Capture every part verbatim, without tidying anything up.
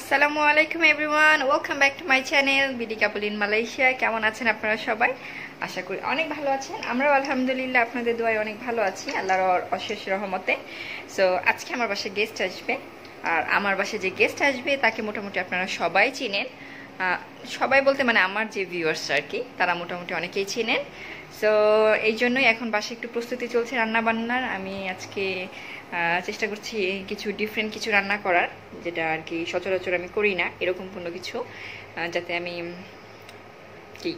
Assalamualaikum everyone, welcome back to my channel BD couple in Malaysia. কেমন আছেন আপনারা সবাই? আশা করি অনেক ভালো আছেন। আমরাও আলহামদুলিল্লাহ আপনাদের দোয়ায় অনেক ভালো আছি, আল্লাহর অশেষ রহমতে। সো আজকে আমার বাসায় গেস্ট আসবে, আর আমার বাসায় যে গেস্ট আসবে তাকে মোটামুটি আপনারা সবাই চিনেন। সবাই বলতে মানে আমার যে ভিউয়ার্স আর কি, তারা মোটামুটি অনেকেই চিনেন। সো এই জন্যই এখন বাসায় একটু প্রস্তুতি চলছে রান্না বান্নার। আমি আজকে চেষ্টা করছি কিছু ডিফারেন্ট কিছু রান্না করার, যেটা আর কি সচরাচর আমি করি না, এরকম কোনো কিছু, যাতে আমি কি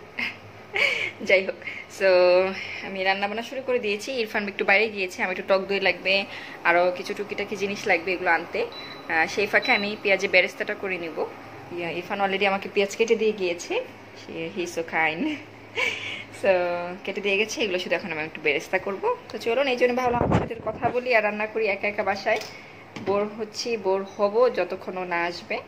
যাই হোক। সো আমি রান্না বান্না শুরু করে দিয়েছি। ইরফান একটু বাইরে গিয়েছে, আমি একটু টক দই লাগবে, আরও কিছু টুকিটাকি জিনিস লাগবে, এগুলো আনতে। সেই ফাঁকে আমি পেঁয়াজের বেরেস্তাটা করে নিব। ইরফান অলরেডি আমাকে পেঁয়াজ কেটে দিয়ে গিয়েছে, হি সো কাইন্ড। সো কেটে দিয়ে গেছে, এগুলো শুধু এখন আমি একটু বেরেস্তা করবো। তো চলুন, এই জন্য ভাবলাম আমার সাথে কথা বলি আর রান্না করি। একা একা বাসায় বোর হচ্ছি, বোর হব যতক্ষণ ও না আসবে।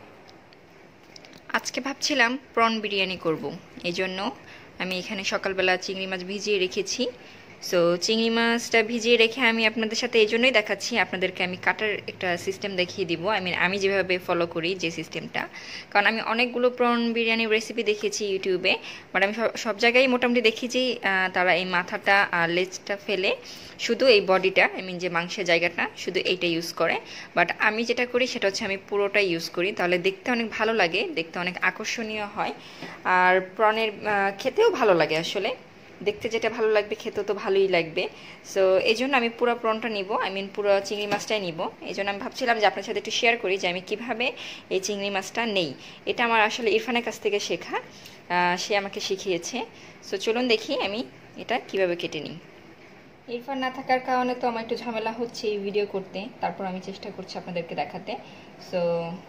আজকে ভাবছিলাম প্রন বিরিয়ানি করব, এই জন্য আমি এখানে সকালবেলা চিংড়ি মাছ ভিজিয়ে রেখেছি। সো চিংড়ি মাছটা ভিজিয়ে রেখে আমি আপনাদের সাথে এই জন্যই দেখাচ্ছি, আপনাদেরকে আমি কাটার একটা সিস্টেম দেখিয়ে দিব। আই মিন আমি যেভাবে ফলো করি যে সিস্টেমটা, কারণ আমি অনেকগুলো প্রন বিরিয়ানির রেসিপি দেখেছি ইউটিউবে, বাট আমি সব জায়গায় মোটামুটি দেখেছি তারা এই মাথাটা আর লেজটা ফেলে শুধু এই বডিটা, আই মিন যে মাংসের জায়গাটা, শুধু এইটা ইউজ করে। বাট আমি যেটা করি সেটা হচ্ছে আমি পুরোটাই ইউজ করি, তাহলে দেখতে অনেক ভালো লাগে, দেখতে অনেক আকর্ষণীয় হয়, আর প্রনের খেতেও ভালো লাগে। আসলে দেখতে যেটা ভালো লাগবে, খেতেও তো ভালোই লাগবে। সো এই জন্য আমি পুরো প্রনটা নিব, আই মিন পুরো চিংড়ি মাছটাই নিব। এই জন্য আমি ভাবছিলাম যে আপনার সাথে একটু শেয়ার করি যে আমি কীভাবে এই চিংড়ি মাছটা নেই। এটা আমার আসলে ইরফানের কাছ থেকে শেখা, সে আমাকে শিখিয়েছে। সো চলুন দেখি আমি এটা কিভাবে কেটে নিই। ইরফান না থাকার কারণে তো আমার একটু ঝামেলা হচ্ছে এই ভিডিও করতে, তারপর আমি চেষ্টা করছি আপনাদেরকে দেখাতে। সো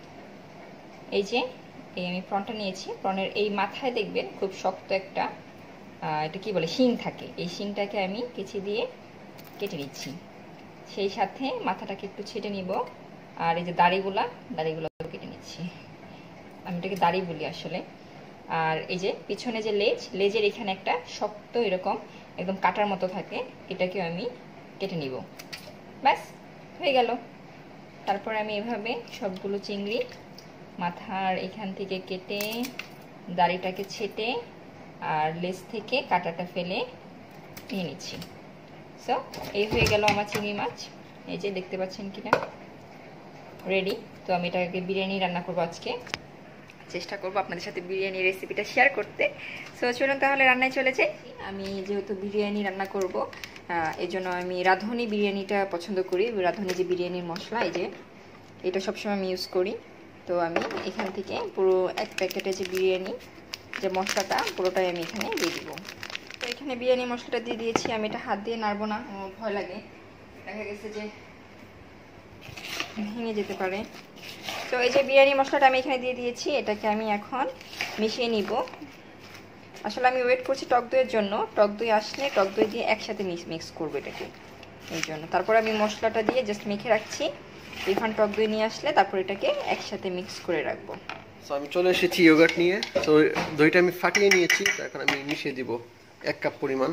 এই যে এই আমি প্রনটা নিয়েছি, প্রনের এই মাথায় দেখবেন খুব শক্ত একটা এটা কি বলে শিং থাকে, এই শিংটাকে আমি কেচি দিয়ে কেটে নিচ্ছি। সেই সাথে মাথাটাকে একটু ছেটে নিব, আর এই যে দাড়িগুলা দাড়িগুলো কেটে নিচ্ছি, আমি এটাকে দাড়ি বলি আসলে। আর এই যে পিছনে যে লেজ, লেজের এখানে একটা শক্ত এরকম একদম কাটার মতো থাকে, এটাকেও আমি কেটে নিব। ব্যাস হয়ে গেল। তারপর আমি এভাবে সবগুলো চিংড়ি মাথার এখান থেকে কেটে দাড়িটাকে ছেটে আর লেজ থেকে কাটাটা ফেলে নিয়ে নিচ্ছি। সো এই হয়ে গেল আমার চিংড়ি মাছ, এই যে দেখতে পাচ্ছেন কিনা, রেডি। তো আমি এটাকে বিরিয়ানি রান্না করবো আজকে, চেষ্টা করবো আপনাদের সাথে বিরিয়ানি রেসিপিটা শেয়ার করতে। সো চলুন তাহলে রান্নায় চলে যাই। আমি যেহেতু বিরিয়ানি রান্না করব, এই জন্য আমি রাঁধুনি বিরিয়ানিটা পছন্দ করি। রাঁধুনি যে বিরিয়ানির মশলা, এই যে এটা সবসময় আমি ইউজ করি। তো আমি এখান থেকে পুরো এক প্যাকেটে যে বিরিয়ানি যে মশলাটা পুরোটাই আমি এখানে দিয়ে দিব। তো এখানে বিরিয়ানি মশলাটা দিয়ে দিয়েছি। আমি এটা হাত দিয়ে নাড়বো না, ভয় লাগে, দেখা গেছে যে ভেঙে যেতে পারে। তো এই যে বিরিয়ানি মশলাটা আমি এখানে দিয়ে দিয়েছি, এটাকে আমি এখন মিশিয়ে নিব। আসলে আমি ওয়েট করছি টক দইয়ের জন্য, টক দই আসলে টক দই দিয়ে একসাথে মিক্স মিক্স করবো এটাকে, এই জন্য। তারপর আমি মশলাটা দিয়ে জাস্ট মেখে রাখছি, ইরফান টক দই নিয়ে আসলে তারপর এটাকে একসাথে মিক্স করে রাখবো। সো আমি চলে এসেছি ইয়োগার্ট নিয়ে। তো দইটা আমি ফাটিয়ে নিয়েছি, এখন আমি মিশিয়ে দিব এক কাপ পরিমাণ।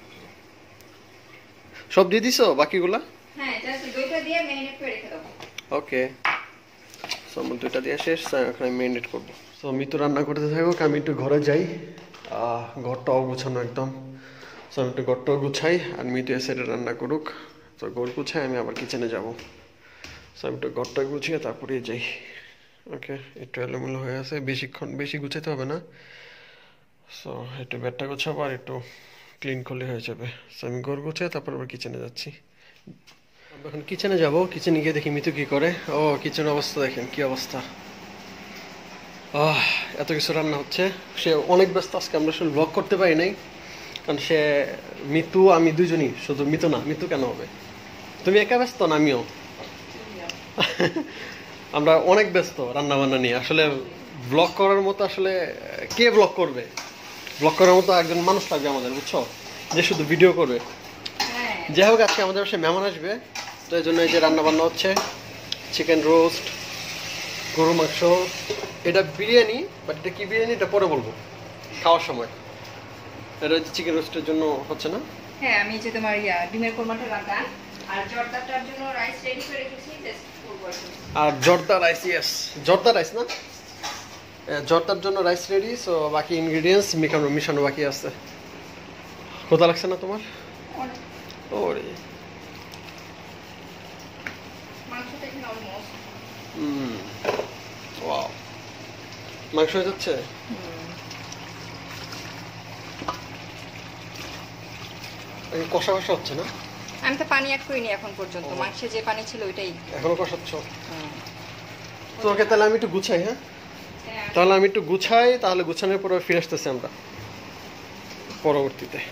সব দিয়ে দিছো বাকিগুলা? হ্যাঁ, জাস্ট দইটা দিয়ে ম্যারিনেট করে রেখে দাও। ওকে, সো আমার দইটা দিয়ে শেষ, এখন আমি ম্যারিনেট করব। সো আমি তো রান্না করতে থাকুক, আমি একটু ঘরে যাই। ঘরটা অগুছানো একদম, সো আমি একটু ঘরটাও গুছাই, আর মিতু এ সাইডে রান্না করুক। তো ঘর গুছাই, আমি আবার কিচেনে যাব। সো আমি একটু ঘরটা গুছিয়ে তারপরে যাই। ওকে, একটু এলোমেলো হয়ে আছে, বেশিক্ষণ বেশি গুছাতে হবে না। সো একটু বেডটা গোছাবো আর একটু ক্লিন করলে হয়ে যাবে। সো আমি ঘর গুছিয়ে তারপর আবার কিচেনে যাচ্ছি। এখন কিচেনে যাব, কিচেনে গিয়ে দেখি মিতু কি করে। ও কিচেনের অবস্থা দেখেন কি অবস্থা, আহ এত কিছু রান্না হচ্ছে। সে অনেক ব্যস্ত আজকে, আমরা আসলে ব্লগ করতে পারি নাই, কারণ সে মিতু আমি দুজনই, শুধু মিতু না, মিতু কেন হবে, তুমি একা ব্যস্ত না আমিও আমরা অনেক ব্যস্ত রান্না বান্না নিয়ে। আসলে ব্লগ করার মতো আসলে কে ব্লগ করবে, ব্লগ করার মতো একজন মানুষ লাগবে আমাদের, বুঝছো, যে শুধু ভিডিও করবে। যাই হোক, আজকে আমাদের বাসায় মেহমান আসবে, তো এই জন্য এই যে রান্না বান্না হচ্ছে, চিকেন রোস্ট, গরু মাংস, এটা বিরিয়ানি, বাট এটা কি বিরিয়ানি এটা পরে বলবো খাওয়ার সময়। এটা হচ্ছে চিকেন রোস্টের জন্য হচ্ছে না। হ্যাঁ, আমি যে তোমার ইয়া ডিমের কোরমাটা রান্না আর জর্দাটার জন্য রাইস রেডি করে রেখেছি, জাস্ট করব আর জর্দা রাইস, ইয়েস জর্দা রাইস না, জর্দার জন্য রাইস রেডি। সো বাকি ইনগ্রেডিয়েন্টস মিশানো মিশানো বাকি আছে। ক্ষুধা লাগছে না তোমার? ওরে হুম, ওয়াও, মাংস হয়ে যাচ্ছে। কষা কষা হচ্ছে না? আমি তো পানি অ্যাড করিনি এখন পর্যন্ত, মাংসে যে পানি ছিল ওইটাই এখনো কষাচ্ছ। তোমাকে তাহলে আমি একটু গুছাই। হ্যাঁ তাহলে আমি একটু গুছাই, তাহলে গুছানোর পরে ফিরে আসতেছি আমরা পরবর্তীতে।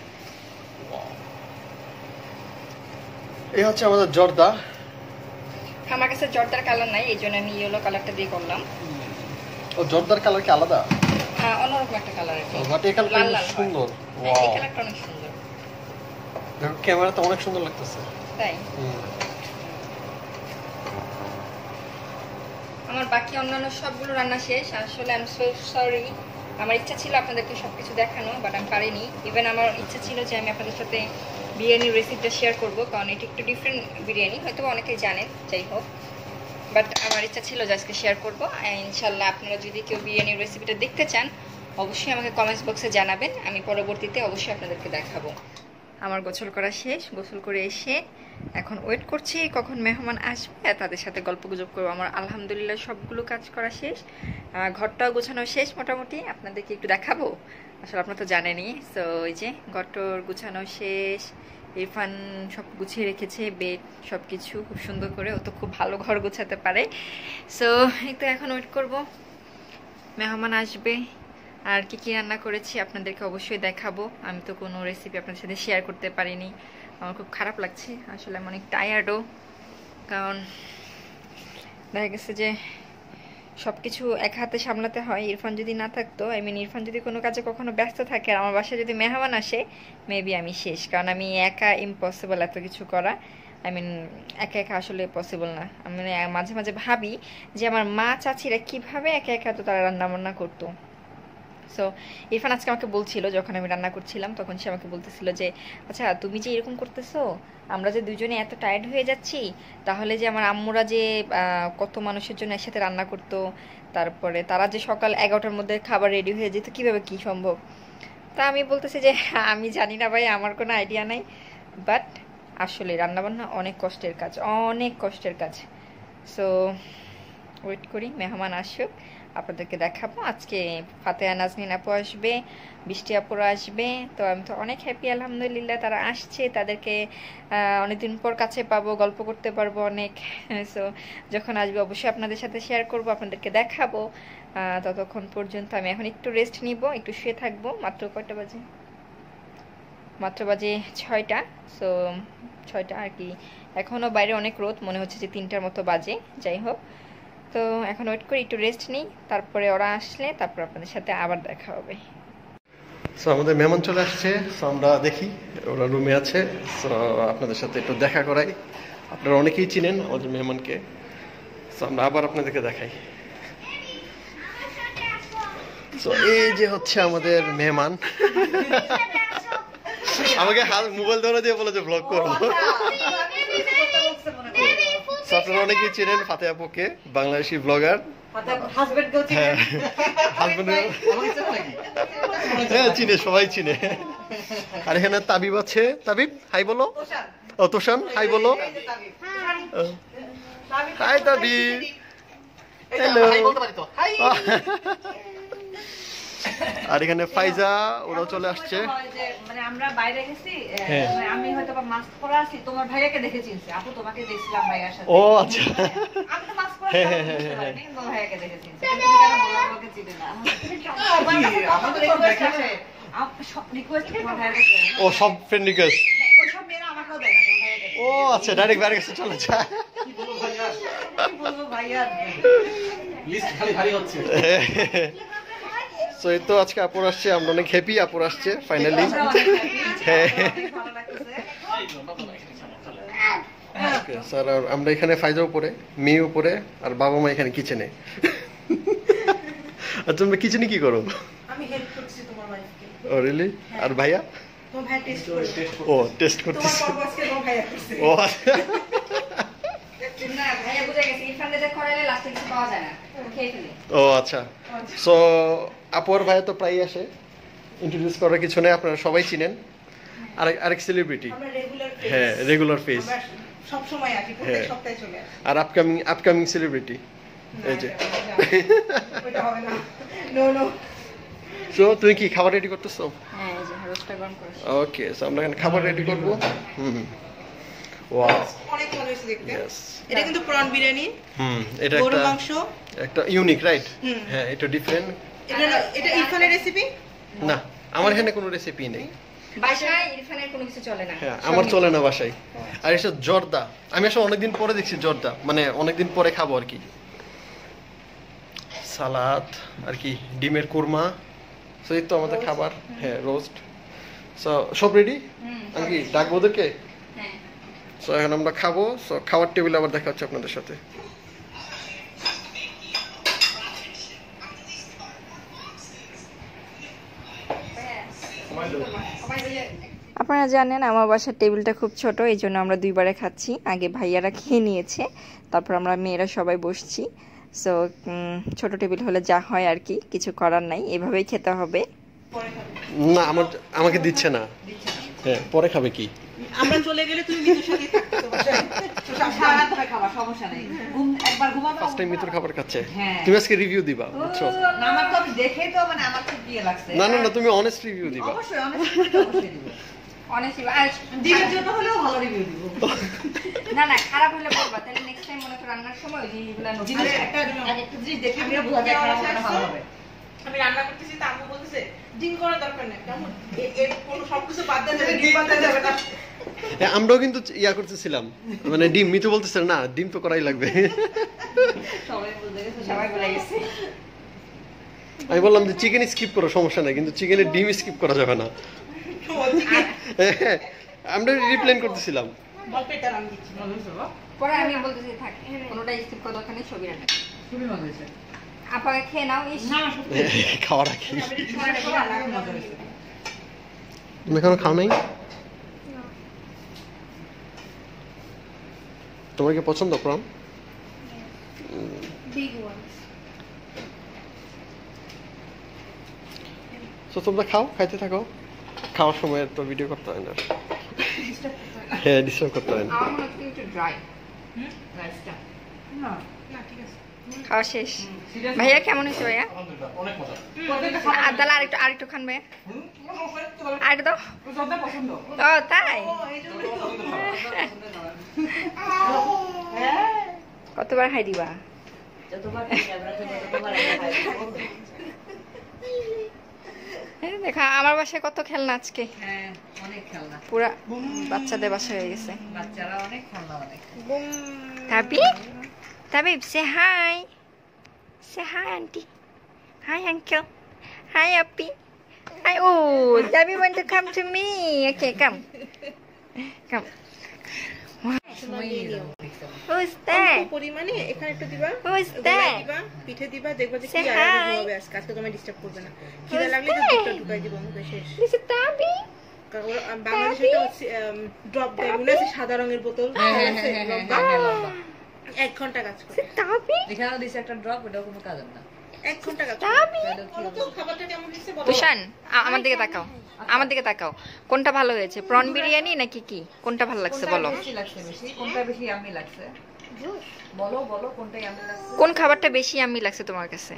এই হচ্ছে আমাদের জর্দা। আমার কাছে জর্দার কালার নাই, এই জন্য আমি ইয়েলো কালারটা দিয়ে করলাম। ও জর্দার কালার কি আলাদা? হ্যাঁ অন্যরকম একটা কালার। বাট এই কালারটা সুন্দর। ওয়াও এই কালারটা অনেক সুন্দর, দেখো ক্যামেরাতে অনেক সুন্দর লাগতেছে। তাই আমার বাকি অন্যান্য সবগুলো রান্না শেষ। আসলে আই এম সো সরি, আমার ইচ্ছা ছিল আপনাদেরকে সবকিছু দেখানো, বাট আমি পারিনি। ইভেন আমার ইচ্ছা ছিল যে আমি আপনাদের সাথে বিরিয়ানির রেসিপিটা শেয়ার করব, কারণ এটা একটু ডিফারেন্ট বিরিয়ানি, হয়তো অনেকেই জানেন, যাই হোক। বাট আমার ইচ্ছা ছিল যে আজকে শেয়ার করবো। ইনশাল্লাহ আপনারা যদি কেউ বিরিয়ানির রেসিপিটা দেখতে চান অবশ্যই আমাকে কমেন্টস বক্সে জানাবেন, আমি পরবর্তীতে অবশ্যই আপনাদেরকে দেখাবো। আমার গোসল করা শেষ, গোসল করে এসে এখন ওয়েট করছি কখন মেহমান আসবে, তাদের সাথে গল্প গুজব করবো। আমার আলহামদুলিল্লাহ সবগুলো কাজ করা শেষ, ঘরটাও গোছানো শেষ মোটামুটি। আপনাদেরকে একটু দেখাবো, আসলে আপনারা তো জানেনই। সো ওই যে ঘরটর গোছানো শেষ, ইরফান সব গুছিয়ে রেখেছে, বেড সব কিছু খুব সুন্দর করে, ও তো খুব ভালো ঘর গোছাতে পারে। সো এই তো এখন ওয়েট করব মেহমান আসবে। আর কি কি রান্না করেছি আপনাদেরকে অবশ্যই দেখাবো। আমি তো কোনো রেসিপি আপনাদের সাথে শেয়ার করতে পারিনি, আমার খুব খারাপ লাগছে আসলে। আমি অনেক টায়ার্ডও, কারণ দেখা গেছে যে সব কিছু এক হাতে সামলাতে হয়। ইরফান যদি না থাকতো, আই মিন ইরফান যদি কোনো কাজে কখনো ব্যস্ত থাকে আর আমার বাসায় যদি মেহমান আসে, মেবি আমি শেষ, কারণ আমি একা ইম্পসিবল এত কিছু করা। আই মিন একা একা আসলে পসিবল না। আমি মাঝে মাঝে ভাবি যে আমার মা চাচিরা কীভাবে একা একা তো তারা রান্না বান্না করতো। সো ইরফান আজকে আমাকে বলছিল, যখন আমি রান্না করছিলাম তখন সে আমাকে বলতেছিল যে আচ্ছা তুমি যে এরকম করতেছো, আমরা যে দুজনে এত টায়ার্ড হয়ে যাচ্ছি, তাহলে যে আমার আম্মুরা যে কত মানুষের জন্য একসাথে রান্না করতো, তারপরে তারা যে সকাল এগারোটার মধ্যে খাবার রেডি হয়ে যেত, কীভাবে কী সম্ভব। তা আমি বলতেছি যে আমি জানি না ভাই, আমার কোনো আইডিয়া নাই, বাট আসলে রান্নাবান্না অনেক কষ্টের কাজ, অনেক কষ্টের কাজ। সো ওয়েট করি মেহমান আসুক, আপনাদেরকে দেখাবো। আজকে ফাতেহা নাজনীন আপু আসবে, বৃষ্টি আপুরা আসবে, তো আমি তো অনেক হ্যাপি আলহামদুলিল্লাহ তারা আসছে। তাদেরকে অনেকদিন পর কাছে পাবো, গল্প করতে পারবো অনেক। সো যখন আসবে অবশ্যই আপনাদের সাথে শেয়ার করব, আপনাদেরকে দেখাবো। ততক্ষণ পর্যন্ত আমি এখন একটু রেস্ট নিব, একটু শুয়ে থাকবো। মাত্র কয়টা বাজে? মাত্র বাজে ছয়টা। সো ছয়টা আর কি, এখনও বাইরে অনেক রোদ, মনে হচ্ছে যে তিনটার মতো বাজে। যাই হোক, তো এখন ওয়েট করি, একটু রেস্ট নিই, তারপরে ওরা আসলে তারপর আপনাদের সাথে আবার দেখা হবে। সো আমাদের মেহমান চলে আসছে, সো আমরা দেখি ওরা রুমে আছে। সো আপনাদের সাথে একটু দেখা করাই, আপনারা অনেকেই চিনেন আমাদের মেহমানকে। সো আমরা আবার আপনাদেরকে দেখাই। সো এই যে হচ্ছে আমাদের মেহমান, আমাকে হাত মোবাইল ধরে দিয়ে বলে যে ব্লগ করবো। আপনারা অনেকেই চিনেন ফাতেহা আপুকে, বাংলাদেশি ব্লগার। হ্যাঁ চিনে, সবাই চিনে। আর এখানে তাবিব আছে, তাবিব হাই বলো। ও তোষান হাই বলো। Hi Tabib, hello. আর এখানে ফাইজা ওরাও চলে আসছে। মানে আমরা বাইরে গেছি, আমি হয়তো বা মাস্ক পরা আছি, তোমার ভাইয়াকে দেখে চিনছি। আপু তোমাকে দেখছিলাম ভাইয়ার সাথে। ও আচ্ছা, আমি তো মাস্ক পরা আছি, তোমার ভাইয়াকে দেখে চিনছি। তুমি কেন বললা তোমাকে চিনি না? আমাদের একটু দেখেছে, আপু সব রিকোয়েস্ট তোমার ভাইয়াকে। ও সব ফ্রেন্ড রিকোয়েস্ট, ওই সব মেয়েরা আমাকেও দেয় না, তোমার ভাইয়াকে। ও আচ্ছা, ডাইরেক্ট বাইরে গেছে চলে যায়। কি বলবো ভাইয়া, কি বলবো ভাইয়া, লিস্ট খালি ভারী হচ্ছে। সো এই তো আজকে আপুর আসছে, আমরা অনেক হ্যাপি আপুর আসছে ফাইনালি। স্যার আমরা এখানে ফাইজা উপরে, মেয়ে উপরে, আর বাবা মা এখানে কিচেনে। আর তুমি কিচেনে কি করো? আমি হেল্প করছি তোমার ওয়াইফকে। ও রিয়েলি? আর ভাইয়া? তোমার ভাই টেস্ট করছে। ও টেস্ট করতেছে। তোমার বাবা আজকে তোমার ভাইয়া করছে। ও না ভাইয়া বুঝে গেছে, ইরফান খাওয়া যায় না, খেয়ে ফেলি। ও আচ্ছা, সো আপুর ভাই তো প্রায় আসে, ইন্ট্রোডিউস করার কিছু নেই, আপনারা সবাই চিনেন। আরেক আরেক সেলিব্রিটি, আমরা রেগুলার ফেস, হ্যাঁ রেগুলার ফেস, আমরা সব সময় আসি, প্রত্যেক সপ্তাহে চলে আসি। আর আপকামিং আপকামিং সেলিব্রিটি এই যে। ওটা হবে না, নো নো। সো তুমি কি খাবার রেডি করতেছো? হ্যাঁ, এই যে রোস্টটা গরম করেছি। ওকে, সো আমরা এখানে খাবার রেডি করব। হুম, ওয়াও, অনেক ভালো হয়েছে দেখতে। ইয়েস, এটা কিন্তু প্রন বিরিয়ানি, হুম, এটা গরুর একটা মাংস, একটা ইউনিক, রাইট? হুম। হ্যাঁ, এটা ডিফারেন্ট। এটা এটা ইরফানের রেসিপি না, আমার এখানে কোনো রেসিপি নেই। বাসায় ইরফানের কোনো কিছু চলে না। হ্যাঁ, আমার চলে না বাসায়। আর এসব জর্দা আমি আসলে অনেকদিন পরে দেখছি, জর্দা মানে অনেকদিন পরে খাবো আর কি। সালাদ আর কি, ডিমের কুরমা, সো এই তো আমাদের খাবার। হ্যাঁ, রোস্ট, সো সব রেডি। আমি কি ডাকবো ওদেরকে? হ্যাঁ, সো এখন আমরা খাবো। সো খাবার টেবিলে আবার দেখা হচ্ছে আপনাদের সাথে। আপনারা জানেন আমার বাসার টেবিলটা খুব ছোট, এই জন্য আমরা দুইবারে খাচ্ছি। আগে ভাইয়ারা খেয়ে নিয়েছে, তারপর আমরা মেয়েরা সবাই বসছি। সো ছোট টেবিল হলে যা হয় আর কি, কিছু করার নাই, এভাবেই খেতে হবে। না, আমার আমাকে দিচ্ছে না। হ্যাঁ, পরে খাবে কি? আমরা চলে গেলে তুমি মিতুর সাথে থাকতে তো বাসায়, সারা রাত ধরে খাবার, সমস্যা নেই। ঘুম একবার ঘুমাবে, ফার্স্ট টাইম মিতুর খাবার খাচ্ছে। হ্যাঁ। তুমি আজকে রিভিউ দিবা, বুঝছো? না আমার তো দেখে তো মানে আমার খুব ইয়ে লাগছে। না না না, তুমি অনেস্ট রিভিউ দিবা। অবশ্যই অনেস্টলি অবশ্যই দিব। অনেস্টলি আর ডিমের জন্য হলেও ভালো রিভিউ দিব। না না, খারাপ হলে বলবা, তাহলে নেক্সট টাইম মনে করো রান্নার সময় ওই জিনিসগুলো নোট জিনিস একটা একটা জিনিস দেখে আমরা বোঝা যায় খারাপ হবে না ভালো হবে। আমি রান্না করতেছি তা আম্মু বলতেছে ডিম করার দরকার নেই, কেমন এর কোনো সবকিছু বাদ দেওয়া যাবে, ডিম বাদ দেওয়া যাবে না। হ্যাঁ, আমরাও কিন্তু ইয়া করতেছিলাম, মানে ডিম, মিতু বলতেছে না ডিম তো করাই লাগবে। সবাই বুঝে গেছে, সবাই বলে গেছে। আমি বললাম যে চিকেন স্কিপ করো, সমস্যা নাই, কিন্তু চিকেনের ডিম স্কিপ করা যাবে না। হ্যাঁ, আমরা রিপ্লেন করতেছিলাম। অল্প এটা রান্না দিচ্ছি, ভালো হয়েছে বাবা। পরে আমি বলতেছি থাক, কোনোটা স্কিপ করা দরকার নেই, ছবি রান্না খুবই মজা হয়েছে। আপাকে খেয়ে নাও। ইস, না সত্যি খাওয়ার আগে রান্না মজা হয়েছে। তুমি এখনো খাও নাই? তোমার কি পছন্দ প্রম? Big once. তো তোমরা খাও, খাইতে থাকো, খাওয়ার সময় তো ভিডিও করতে হয় না। হ্যাঁ, ডিস্টার্ব করতে হয় না। আমার মনে হচ্ছে একটু ড্রাই হুম রাইসটা না না ঠিক আছে। খাওয়া শেষ। ভাইয়া কেমন হয়েছে ভাইয়া? অনেক মজা। প্রত্যেকটা খাবার আর তাহলে আরেকটু আরেকটু খান ভাইয়া, হুম কোনো সমস্যা নেই, তো আরেকটু দাও। সবটা পছন্দ। ও তাই? ও এই জন্যই তো হ্যাঁ কতবার খাই দিবা? যতবার খাই আমরা ততবার খাই। হ্যাঁ, দেখা আমার বাসায় কত খেলনা আজকে, হ্যাঁ অনেক খেলনা, পুরা বাচ্চাদের বাসা হয়ে গেছে। বাচ্চারা অনেক খেলনা অনেক। Tabi Tabi say hi, say hi aunty, hi uncle, hi আপি, হাই। ও Tabi want to come to me? Okay, come, come. Who is that? পরিমাণে এখানে একটু দিবা, Who is গোলায় that? দিবা, পিঠে দিবা, দেখবা যে কি Say আরামে hi. ঘুমাবে আজকে, আজকে তোমায় ডিস্টার্ব করবে না। খিদে is লাগলে তো that? দুধটা ঢুকাই দিব, মুখে শেষ। This is Tabi. কারণ ওরা বাংলাদেশে একটা ড্রপ দেয়, মনে আছে সাদা রঙের বোতল, আছে, লম্বা, এক ঘন্টা কাজ করে, Tabi. এখানেও দিছে একটা ড্রপ, এটাও কোনো কাজ না। এক ঘন্টা কাজ করে। Tabi. বলো তো খাবারটা কেমন হয়েছে বলো। তুষান, আ- আমার দিকে তাকাও, আমার দিকে তাকাও। কোনটা ভালো হয়েছে, প্রন বিরিয়ানি নাকি কি? কোনটা ভালো লাগছে কোনটা বলো? বেশি লাগছে, বেশি কোনটা বেশি ইয়াম্মি লাগছে বলো, বলো কোনটা ইয়াম্মি লাগছে। কোন খাবারটা বেশি আমি লাগছে তোমার কাছে?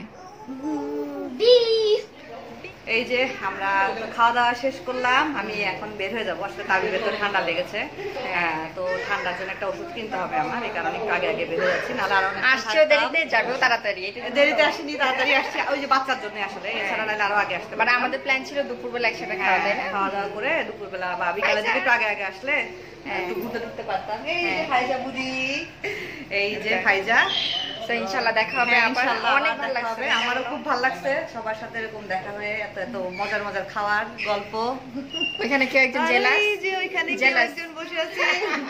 এই যে আমরা খাওয়া দাওয়া শেষ করলাম, আমি এখন বের হয়ে যাবো, আসলে তার ভেতর ঠান্ডা লেগেছে, হ্যাঁ তো ঠান্ডার জন্য একটা ওষুধ কিনতে হবে আমার, এই কারণে একটু আগে আগে বের হয়ে যাচ্ছি, নাহলে আরো অনেকক্ষণ আসছেও থাকতাম। দেরিতে, যাবেও তাড়াতাড়ি। এটা দেরিতে আসিনি, তাড়াতাড়ি আসছি, ওই যে বাচ্চার জন্য আসলে, এছাড়া নাহলে আরো আগে আসতে মানে পারে। আমাদের প্ল্যান ছিল দুপুরবেলা একসাথে খাওয়া, তাই না? খাওয়া দাওয়া করে দুপুরবেলা বা বিকালের দিকে একটু আগে আগে আসলে একটু ঘুরতে ঢুকতে পারতাম। এই যে ফাইজা বুড়ি, এই যে ফাইজা, তো ইনশাআল্লাহ দেখা হবে হ্যাঁ, আবার। ইনশাআল্লাহ অনেক আবার ভালো দেখা লাগছে, হবে। আমারও খুব ভালো লাগছে সবার সাথে এরকম দেখা হয়ে, এত এত মজার মজার খাওয়ার গল্প। ওইখানে কেউ একজন জেলাস, এই যে ওইখানে কেউ Jealous. একজন বসে আছে।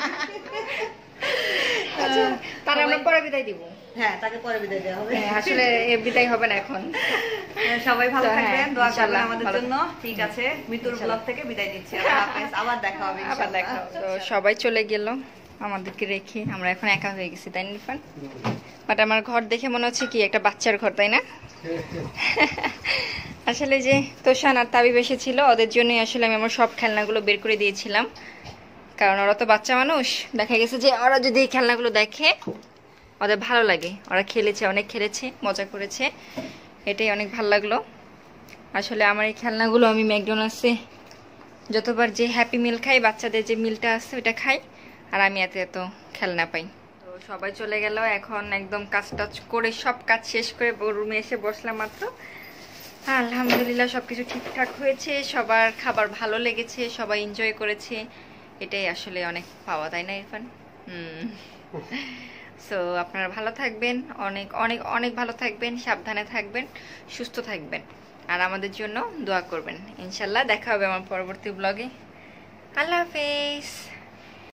আচ্ছা, তার আমরা পরে বিদায় দিব। হ্যাঁ তাকে পরে বিদায় দেওয়া হবে। হ্যাঁ, আসলে এ বিদায় হবে না এখন। হ্যাঁ, সবাই ভালো তো হ্যাঁ, থাকবেন, দোয়া করবেন ইনশাআল্লাহ, আমাদের ভালো জন্য। ঠিক আছে, মিতুর ব্লগ থেকে বিদায় নিচ্ছি। আল্লাহ হাফেজ, আবার দেখা হবে আবার ইনশাআল্লাহ। দেখা হবে। তো সবাই চলে গেল, আমাদেরকে রেখে আমরা এখন একা হয়ে গেছি, তাই না ইরফান? বাট আমার ঘর দেখে মনে হচ্ছে কি একটা বাচ্চার ঘর, তাই না? আসলে যে তোষান আর তাবিব এসেছিল, ওদের জন্যই আসলে আমি আমার সব খেলনাগুলো বের করে দিয়েছিলাম, কারণ ওরা তো বাচ্চা মানুষ। দেখা গেছে যে ওরা যদি এই খেলনাগুলো দেখে ওদের ভালো লাগে, ওরা খেলেছে, অনেক খেলেছে, মজা করেছে, এটাই অনেক ভালো লাগলো। আসলে আমার এই খেলনাগুলো আমি ম্যাকডোনাল্ডসে যতবার যে হ্যাপি মিল খাই, বাচ্চাদের যে মিলটা আছে ওইটা খাই, আর আমি এত এত খেলনা পাই। তো সবাই চলে গেল, এখন একদম কাজ টাজ করে সব কাজ শেষ করে রুমে এসে বসলাম মাত্র। আলহামদুলিল্লাহ সব কিছু ঠিকঠাক হয়েছে, সবার খাবার ভালো লেগেছে, সবাই এনজয় করেছে, এটাই আসলে অনেক পাওয়া, তাই না ইরফান? হুম। সো আপনারা ভালো থাকবেন, অনেক অনেক অনেক ভালো থাকবেন, সাবধানে থাকবেন, সুস্থ থাকবেন, আর আমাদের জন্য দোয়া করবেন। ইনশাল্লাহ দেখা হবে আমার পরবর্তী ব্লগে। আল্লাহ হাফেজ।